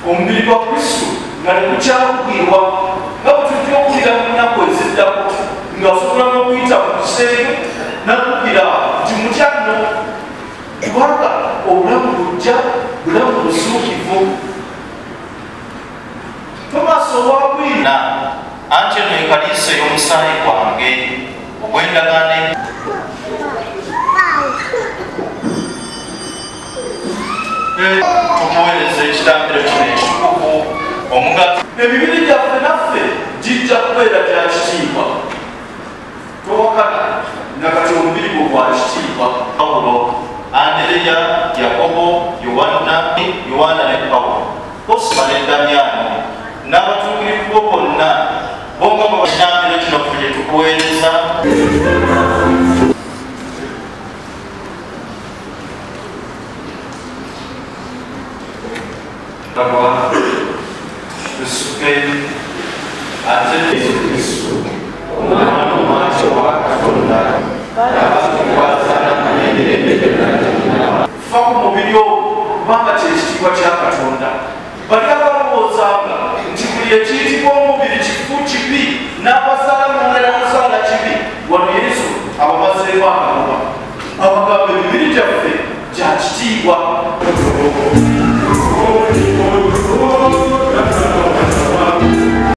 omubiri gwa Kristo nga tegukyabugirwa nga bwe tujja okuwulira mu nnaku eziddako nga osobola n'okuyita mu kisenge nakubwira nti mutya nno kubanga obulamu bujja bulamu busuukivu Tomaaso owagwina anti eno ekaliisa ey'omusaayi gwange ogw'endagaano tumuweereza ekitambiro kino ekitukuvu omugaso emibiri gyaffe naffe gijja kubeera gya kitiibwa towakana nakati omubiri gwo gwa kitiibwa Pawulo Andereya Yakobo Yowaana ne Pawulo Kosima ne Damyano n'abatuukirivu bo bonna bonga mu kitambiro kino ffe gye tukuweereza fa ku mubiri ogwo kubanga kyekitiibwa kya Katonda bali abalowoozanga nti buli ekiyitibwa omubiri kifu kibi n'abazaala mungera kuzaala kibi wano Yesu abamazeeko akamuba abagamba emibiri gyaffe gya kitiibwa